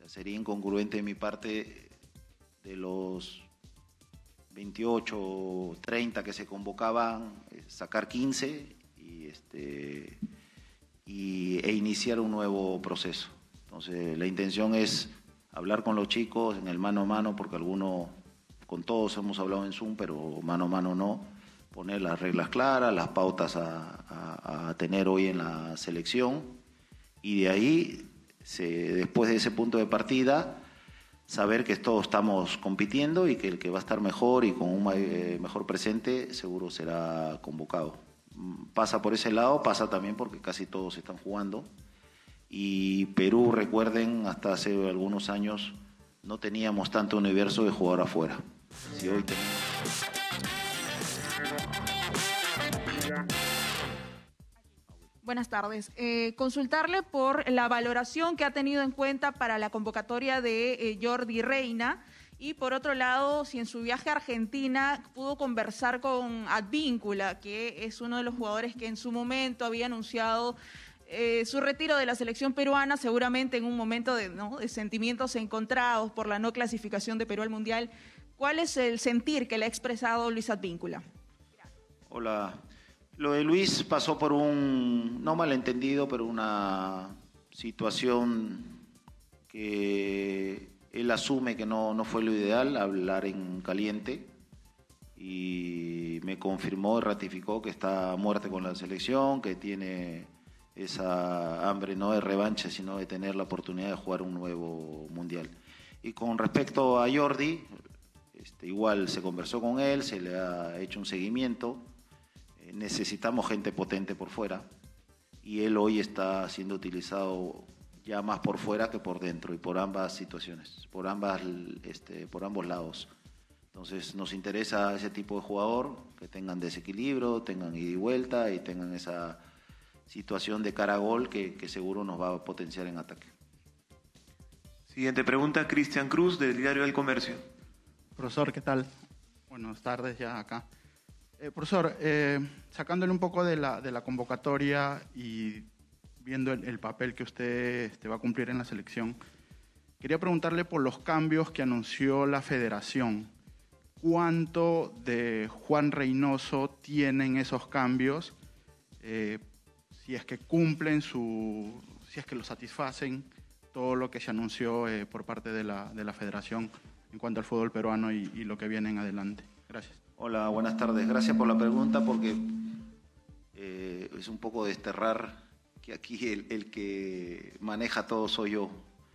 sería incongruente de mi parte de los 28 o 30 que se convocaban, sacar 15 e iniciar un nuevo proceso. Entonces, la intención es hablar con los chicos en el mano a mano, porque con todos hemos hablado en Zoom, pero mano a mano no, poner las reglas claras, las pautas a tener hoy en la selección, y de ahí, después de ese punto de partida, saber que todos estamos compitiendo y que el que va a estar mejor y con un mejor presente seguro será convocado. Pasa por ese lado, pasa también porque casi todos están jugando. Y Perú, recuerden, hasta hace algunos años no teníamos tanto universo de jugar afuera. Si hoy tenemos... Buenas tardes. Consultarle por la valoración que ha tenido en cuenta para la convocatoria de Jordi Reina, y por otro lado, si en su viaje a Argentina pudo conversar con Advíncula, que es uno de los jugadores que en su momento había anunciado su retiro de la selección peruana, seguramente en un momento de sentimientos encontrados por la no clasificación de Perú al Mundial. ¿Cuál es el sentir que le ha expresado Luis Advíncula? Hola. Lo de Luis pasó por un, no malentendido, pero una situación que él asume que no fue lo ideal, hablar en caliente, y me confirmó y ratificó que está a muerte con la selección, que tiene esa hambre no de revancha, sino de tener la oportunidad de jugar un nuevo mundial. Y con respecto a Jordi, igual se conversó con él, se le ha hecho un seguimiento. Necesitamos gente potente por fuera, y él hoy está siendo utilizado ya más por fuera que por dentro, y por ambas situaciones, por ambos lados. Entonces nos interesa ese tipo de jugador, que tengan desequilibrio, tengan ida y vuelta y tengan esa situación de cara a gol que seguro nos va a potenciar en ataque. Siguiente pregunta, Cristian Cruz, del Diario del Comercio. Profesor, ¿qué tal? Buenas tardes ya acá. Profesor, sacándole un poco de la convocatoria y viendo el papel que usted va a cumplir en la selección, quería preguntarle por los cambios que anunció la Federación. ¿Cuánto de Juan Reynoso tienen esos cambios? Si es que cumplen si es que lo satisfacen todo lo que se anunció por parte de la Federación en cuanto al fútbol peruano y lo que viene en adelante. Gracias. Hola, buenas tardes. Gracias por la pregunta, porque es un poco desterrar que aquí el que maneja todo soy yo.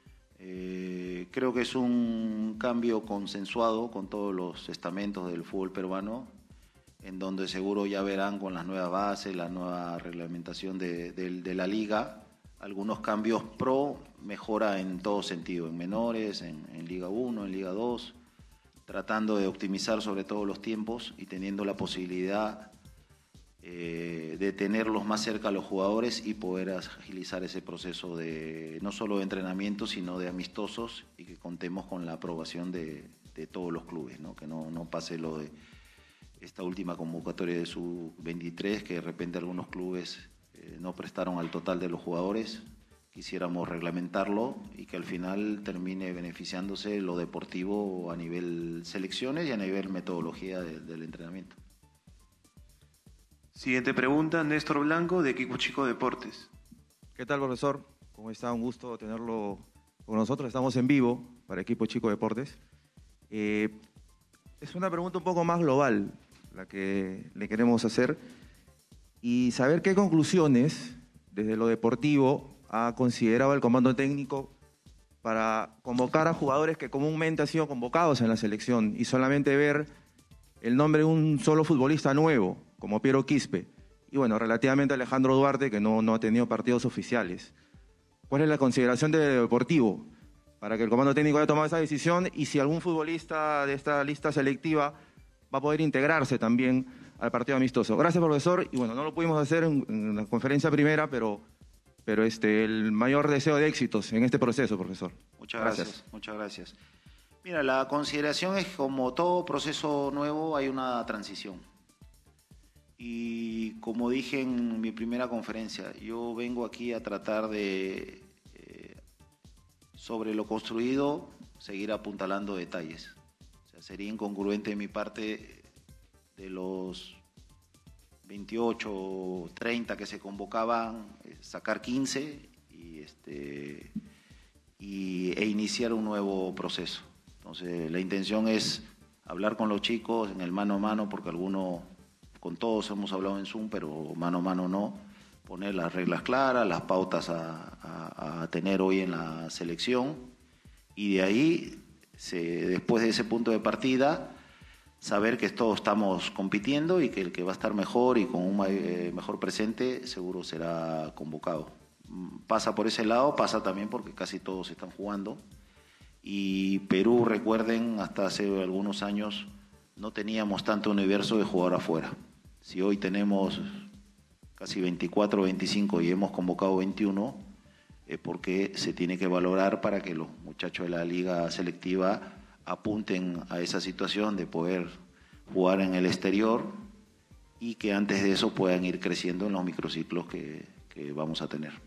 Creo que es un cambio consensuado con todos los estamentos del fútbol peruano, en donde seguro ya verán con las nuevas bases, la nueva reglamentación de la liga, algunos cambios pro mejora en todo sentido, en menores, en Liga 1, en Liga 2, tratando de optimizar sobre todo los tiempos y teniendo la posibilidad de tenerlos más cerca a los jugadores y poder agilizar ese proceso de no solo de entrenamiento, sino de amistosos, y que contemos con la aprobación de todos los clubes, ¿no? Que no pase lo de esta última convocatoria de sub-23, que de repente algunos clubes no prestaron al total de los jugadores. Quisiéramos reglamentarlo y que al final termine beneficiándose lo deportivo a nivel selecciones y a nivel metodología del entrenamiento. Siguiente pregunta, Néstor Blanco, de Equipo Chico Deportes. ¿Qué tal, profesor? ¿Cómo está? Un gusto tenerlo con nosotros. Estamos en vivo para Equipo Chico Deportes. Es una pregunta un poco más global la que le queremos hacer, y saber qué conclusiones desde lo deportivo ha considerado el comando técnico para convocar a jugadores que comúnmente han sido convocados en la selección, y solamente ver el nombre de un solo futbolista nuevo, como Piero Quispe, y bueno, relativamente Alejandro Duarte, que no ha tenido partidos oficiales. ¿Cuál es la consideración de deportivo para que el comando técnico haya tomado esa decisión, y si algún futbolista de esta lista selectiva va a poder integrarse también al partido amistoso? Gracias, profesor, y bueno, no lo pudimos hacer en la conferencia primera, pero el mayor deseo de éxitos en este proceso, profesor. Muchas gracias. Muchas gracias. Mira, la consideración es que, como todo proceso nuevo, hay una transición. Y como dije en mi primera conferencia, yo vengo aquí a tratar de sobre lo construido, seguir apuntalando detalles. O sea, sería incongruente de mi parte de los 28 o 30 que se convocaban, sacar 15 e iniciar un nuevo proceso. Entonces, la intención es hablar con los chicos en el mano a mano, porque con todos hemos hablado en Zoom, pero mano a mano no, poner las reglas claras, las pautas a tener hoy en la selección, y de ahí, después de ese punto de partida, saber que todos estamos compitiendo y que el que va a estar mejor y con un mejor presente seguro será convocado. Pasa por ese lado, pasa también porque casi todos están jugando. Y Perú, recuerden, hasta hace algunos años no teníamos tanto universo de jugar afuera. Si hoy tenemos casi 24 o 25 y hemos convocado 21, es porque se tiene que valorar para que los muchachos de la liga selectiva apunten a esa situación de poder jugar en el exterior y que antes de eso puedan ir creciendo en los microciclos que vamos a tener.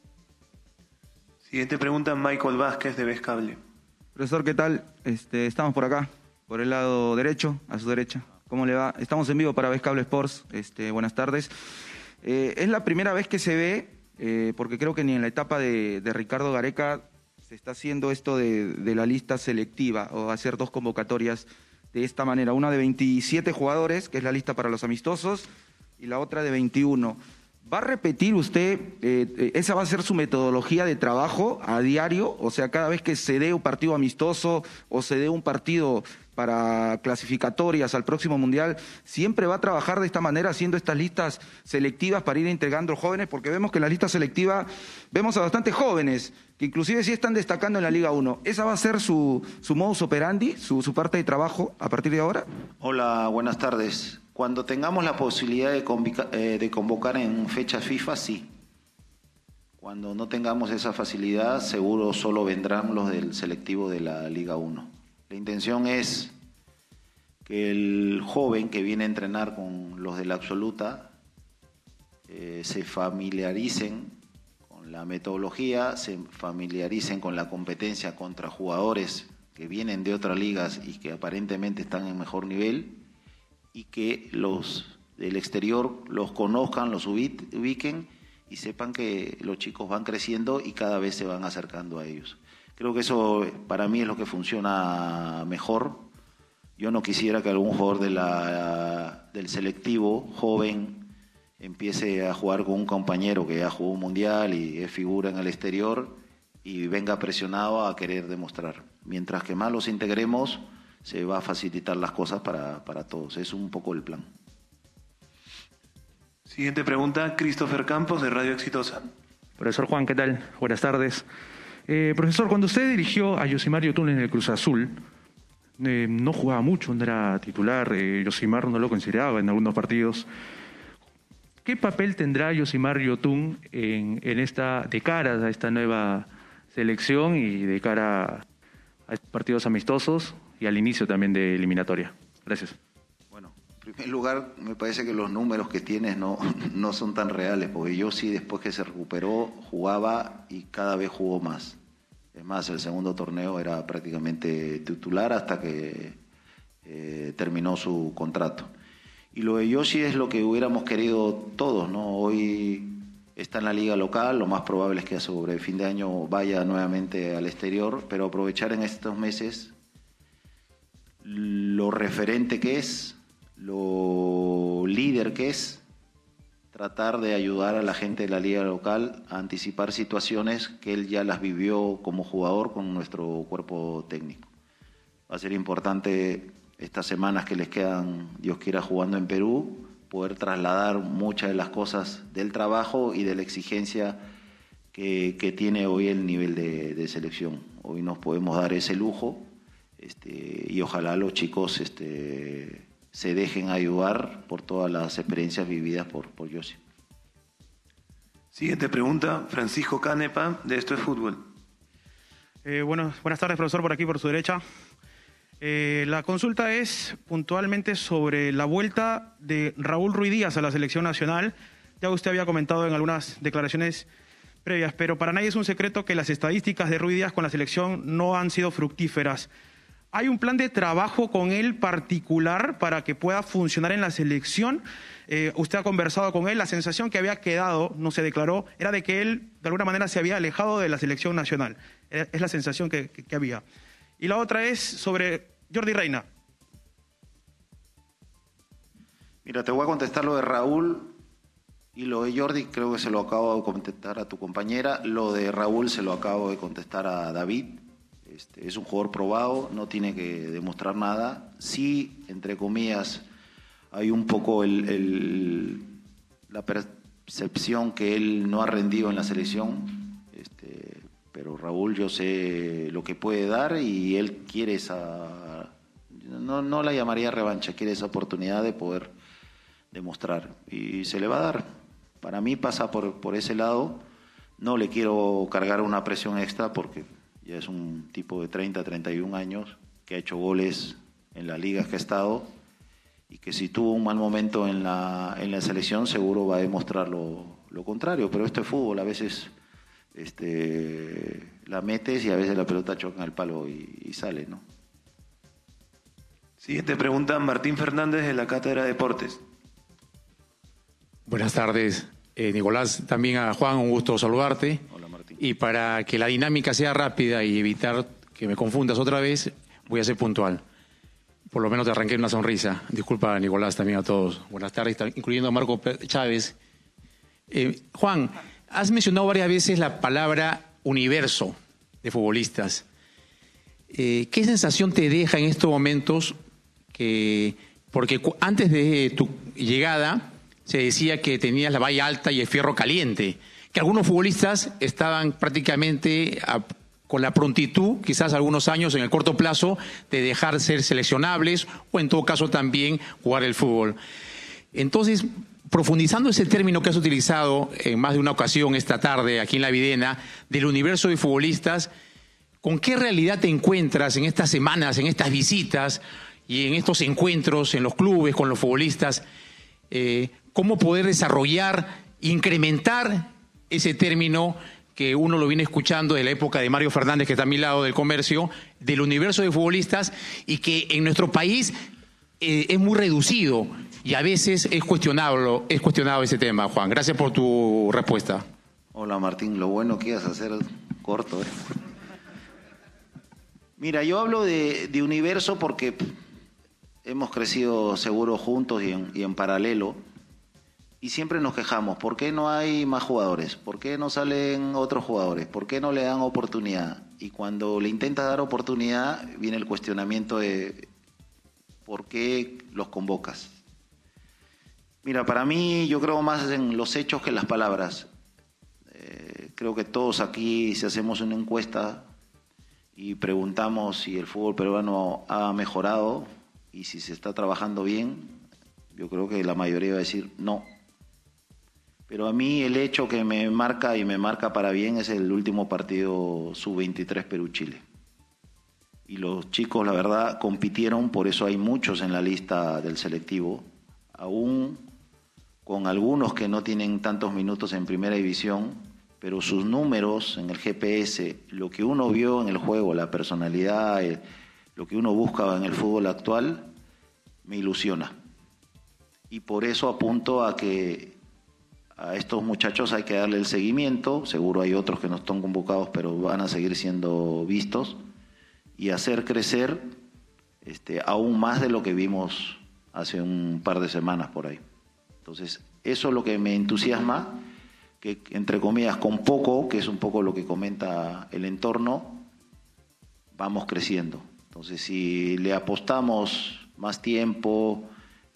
Siguiente pregunta, Michael Vázquez de Vez Cable. Profesor, ¿qué tal? Estamos por acá, por el lado derecho, a su derecha. ¿Cómo le va? Estamos en vivo para Vez Cable Sports. Buenas tardes. Es la primera vez que se ve, porque creo que ni en la etapa de Ricardo Gareca se está haciendo esto de la lista selectiva o hacer dos convocatorias de esta manera. Una de 27 jugadores, que es la lista para los amistosos, y la otra de 21. ¿Va a repetir usted, esa va a ser su metodología de trabajo a diario? O sea, cada vez que se dé un partido amistoso o se dé un partido para clasificatorias al próximo Mundial, ¿siempre va a trabajar de esta manera, haciendo estas listas selectivas para ir integrando jóvenes? Porque vemos que en la lista selectiva vemos a bastantes jóvenes, que inclusive sí están destacando en la Liga 1. ¿Esa va a ser su modus operandi, su parte de trabajo a partir de ahora? Hola, buenas tardes. Cuando tengamos la posibilidad de convocar en fechas FIFA, sí. Cuando no tengamos esa facilidad, seguro solo vendrán los del selectivo de la Liga 1. La intención es que el joven que viene a entrenar con los de la absoluta se familiaricen con la metodología, se familiaricen con la competencia contra jugadores que vienen de otras ligas y que aparentemente están en mejor nivel, y que los del exterior los conozcan, los ubiquen y sepan que los chicos van creciendo y cada vez se van acercando a ellos. Creo que eso para mí es lo que funciona mejor. Yo no quisiera que algún jugador del selectivo joven empiece a jugar con un compañero que ya jugó un mundial y es figura en el exterior y venga presionado a querer demostrar. Mientras que más los integremos, se va a facilitar las cosas para todos. Es un poco el plan. Siguiente pregunta, Christopher Campos de Radio Exitosa. Profesor Juan, ¿qué tal? Buenas tardes. Profesor, cuando usted dirigió a Yosimar Yotun en el Cruz Azul, no jugaba mucho, no era titular, Yosimar no lo consideraba en algunos partidos. ¿Qué papel tendrá Yosimar Yotun de cara a esta nueva selección y de cara a estos partidos amistosos y al inicio también de eliminatoria? Gracias. Bueno, en primer lugar, me parece que los números que tienes no son tan reales, porque yo sí, después que se recuperó, jugaba y cada vez jugó más. Es más, el segundo torneo era prácticamente titular hasta que terminó su contrato. Y lo de Yoshi es lo que hubiéramos querido todos, ¿no? Hoy está en la liga local, lo más probable es que sobre fin de año vaya nuevamente al exterior, pero aprovechar en estos meses lo referente que es, lo líder que es, tratar de ayudar a la gente de la liga local a anticipar situaciones que él ya las vivió como jugador con nuestro cuerpo técnico. Va a ser importante estas semanas que les quedan, Dios quiera, jugando en Perú, poder trasladar muchas de las cosas del trabajo y de la exigencia que tiene hoy el nivel de selección. Hoy nos podemos dar ese lujo. Y ojalá los chicos se dejen ayudar por todas las experiencias vividas por Yossi. Siguiente pregunta, Francisco Canepa, de Esto es Fútbol. Buenas tardes, profesor, por aquí, por su derecha. La consulta es puntualmente sobre la vuelta de Raúl Ruiz Díaz a la selección nacional. Ya usted había comentado en algunas declaraciones previas, pero para nadie es un secreto que las estadísticas de Ruy Díaz con la selección no han sido fructíferas. ¿Hay un plan de trabajo con él particular para que pueda funcionar en la selección? Usted ha conversado con él, la sensación que había quedado, no se declaró, era de que él de alguna manera se había alejado de la selección nacional. Es la sensación que había. Y la otra es sobre Jordi Reina. Mira, te voy a contestar lo de Raúl y lo de Jordi, creo que se lo acabo de contestar a tu compañera. Lo de Raúl se lo acabo de contestar a David. Es un jugador probado, no tiene que demostrar nada. Sí, entre comillas, hay un poco la percepción que él no ha rendido en la selección. Pero Raúl, yo sé lo que puede dar y él quiere esa... No la llamaría revancha, quiere esa oportunidad de poder demostrar. Y se le va a dar. Para mí pasa por ese lado. No le quiero cargar una presión extra porque ya es un tipo de 30, 31 años que ha hecho goles en las ligas que ha estado y que si tuvo un mal momento en la selección seguro va a demostrar lo contrario. Pero esto es fútbol, a veces la metes y a veces la pelota choca en el palo y sale, ¿no? Siguiente pregunta, Martín Fernández de la Cátedra de Deportes. Buenas tardes, Nicolás. También a Juan, un gusto saludarte. Hola, Martín. Y para que la dinámica sea rápida y evitar que me confundas otra vez, voy a ser puntual. Por lo menos te arranqué una sonrisa. Disculpa, Nicolás, también a todos. Buenas tardes, incluyendo a Marco Chávez. Juan, has mencionado varias veces la palabra universo de futbolistas. ¿Qué sensación te deja en estos momentos? Porque antes de tu llegada se decía que tenías la valla alta y el fierro caliente, que algunos futbolistas estaban prácticamente con la prontitud, quizás algunos años en el corto plazo, de dejar ser seleccionables o en todo caso también jugar el fútbol. Entonces, profundizando ese término que has utilizado en más de una ocasión esta tarde aquí en La Videna, del universo de futbolistas, ¿con qué realidad te encuentras en estas semanas, en estas visitas y en estos encuentros en los clubes con los futbolistas? ¿Cómo poder desarrollar, incrementar ese término que uno lo viene escuchando de la época de Mario Fernández, que está a mi lado del comercio, del universo de futbolistas, y que en nuestro país es muy reducido y a veces es cuestionado ese tema? Juan, gracias por tu respuesta. Hola, Martín, lo bueno que ibas a hacer corto. Mira, yo hablo de universo porque hemos crecido seguro juntos y en paralelo. Y siempre nos quejamos, ¿por qué no hay más jugadores? ¿Por qué no salen otros jugadores? ¿Por qué no le dan oportunidad? Y cuando le intentas dar oportunidad, viene el cuestionamiento de ¿por qué los convocas? Mira, para mí yo creo más en los hechos que en las palabras. Creo que todos aquí, si hacemos una encuesta y preguntamos si el fútbol peruano ha mejorado y si se está trabajando bien, yo creo que la mayoría va a decir no. Pero a mí el hecho que me marca y me marca para bien es el último partido sub-23 Perú-Chile. Y los chicos, la verdad, compitieron, por eso hay muchos en la lista del selectivo, aún con algunos que no tienen tantos minutos en primera división, pero sus números en el GPS, lo que uno vio en el juego, la personalidad, lo que uno busca en el fútbol actual, me ilusiona. Y por eso apunto a que a estos muchachos hay que darle el seguimiento, seguro hay otros que no están convocados, pero van a seguir siendo vistos, y hacer crecer aún más de lo que vimos hace un par de semanas por ahí. Entonces, eso es lo que me entusiasma, que entre comillas con poco, que es un poco lo que comenta el entorno, vamos creciendo. Entonces, si le apostamos más tiempo,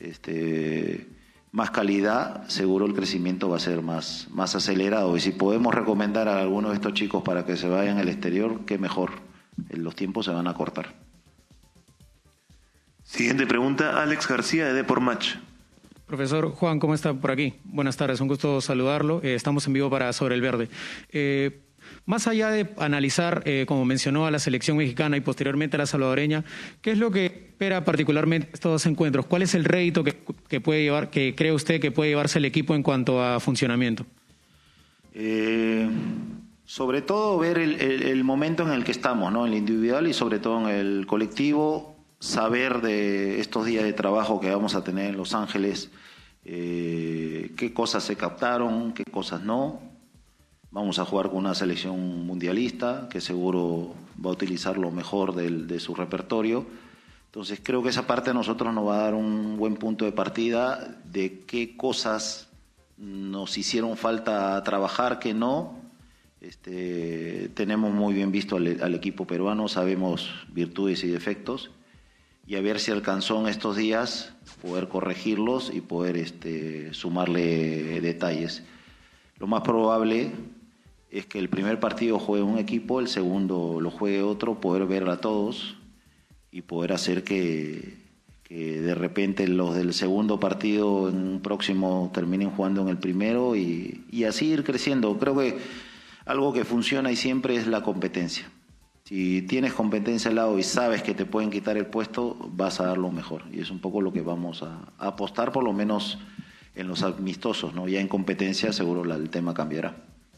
más calidad, seguro el crecimiento va a ser más acelerado. Y si podemos recomendar a algunos de estos chicos para que se vayan al exterior, qué mejor. Los tiempos se van a cortar. Siguiente pregunta, Alex García de Depormatch. Profesor Juan, ¿cómo está por aquí? Buenas tardes, un gusto saludarlo. Estamos en vivo para Sobre el Verde. Más allá de analizar, como mencionó, a la selección mexicana y posteriormente a la salvadoreña, ¿qué es lo que espera particularmente estos dos encuentros? ¿Cuál es el rédito que puede llevar, que cree usted que puede llevarse el equipo en cuanto a funcionamiento? Sobre todo ver el momento en el que estamos, ¿no? En el individual y sobre todo en el colectivo, saber de estos días de trabajo que vamos a tener en Los Ángeles, qué cosas se captaron, qué cosas no. Vamos a jugar con una selección mundialista que seguro va a utilizar lo mejor de su repertorio. Entonces creo que esa parte a nosotros nos va a dar un buen punto de partida de qué cosas nos hicieron falta trabajar, qué no. Tenemos muy bien visto al equipo peruano, sabemos virtudes y defectos, y a ver si alcanzó en estos días poder corregirlos y poder sumarle detalles. Lo más probable es que el primer partido juegue un equipo, el segundo lo juegue otro, poder ver a todos y poder hacer que de repente los del segundo partido en un próximo terminen jugando en el primero y así ir creciendo. Creo que algo que funciona y siempre es la competencia. Si tienes competencia al lado y sabes que te pueden quitar el puesto, vas a dar lo mejor. Y es un poco lo que vamos a apostar, por lo menos en los amistosos, ¿no? Ya en competencia seguro el tema cambiará.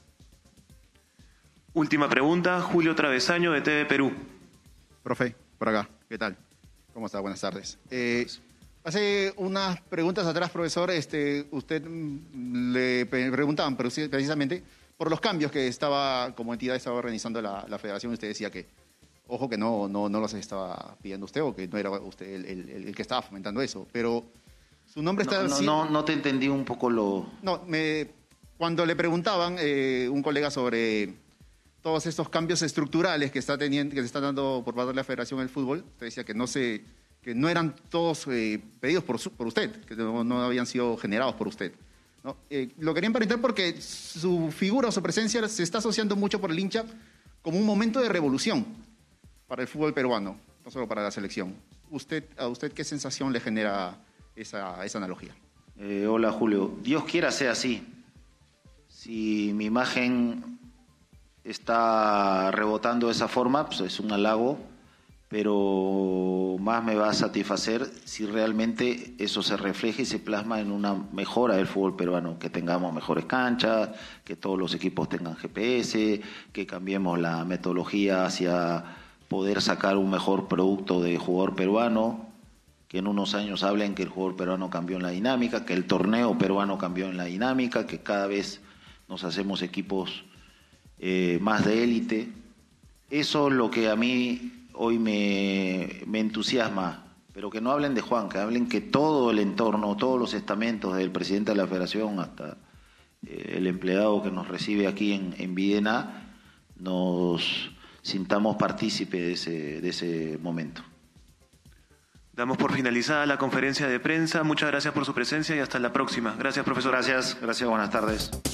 Última pregunta, Julio Travesaño de TV Perú. Profe, por acá, ¿qué tal? ¿Cómo está? Buenas tardes. Hace unas preguntas atrás, profesor, usted le preguntaban precisamente por los cambios que como entidad estaba organizando la federación. Usted decía que, ojo, que no los estaba pidiendo usted o que no era usted el que estaba fomentando eso, pero su nombre está... No te entendí un poco lo... No, cuando le preguntaban un colega sobre todos estos cambios estructurales que se están dando por parte de la Federación del Fútbol, usted decía que no eran todos pedidos por usted, que no habían sido generados por usted, ¿no? Lo quería preguntar porque su figura o su presencia se está asociando mucho por el hincha como un momento de revolución para el fútbol peruano, no solo para la selección. ¿A usted qué sensación le genera esa analogía? Hola, Julio. Dios quiera sea así. Si mi imagen está rebotando de esa forma, pues es un halago, pero más me va a satisfacer si realmente eso se refleja y se plasma en una mejora del fútbol peruano, que tengamos mejores canchas, que todos los equipos tengan GPS, que cambiemos la metodología hacia poder sacar un mejor producto de jugador peruano, que en unos años hablen que el jugador peruano cambió en la dinámica, que el torneo peruano cambió en la dinámica, que cada vez nos hacemos equipos más de élite. Eso es lo que a mí hoy me entusiasma, pero que no hablen de Juan, que hablen que todo el entorno, todos los estamentos, desde el presidente de la federación hasta el empleado que nos recibe aquí en Villena, nos sintamos partícipes de ese momento. Damos por finalizada la conferencia de prensa. Muchas gracias por su presencia y hasta la próxima. Gracias, profesor. Gracias, buenas tardes.